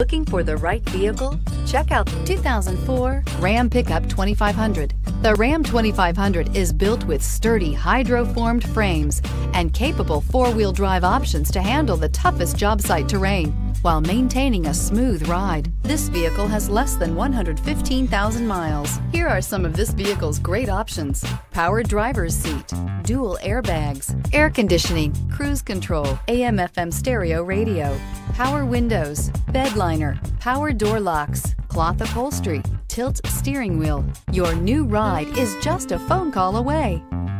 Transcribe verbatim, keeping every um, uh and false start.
Looking for the right vehicle? Check out the two thousand four Ram Pickup twenty-five hundred. The Ram twenty-five hundred is built with sturdy hydro-formed frames and capable four-wheel drive options to handle the toughest job site terrain while maintaining a smooth ride. This vehicle has less than one hundred fifteen thousand miles. Here are some of this vehicle's great options: power driver's seat, dual airbags, air conditioning, cruise control, A M F M stereo radio, power windows, bed liner, power door locks, cloth upholstery, tilt steering wheel. Your new ride is just a phone call away.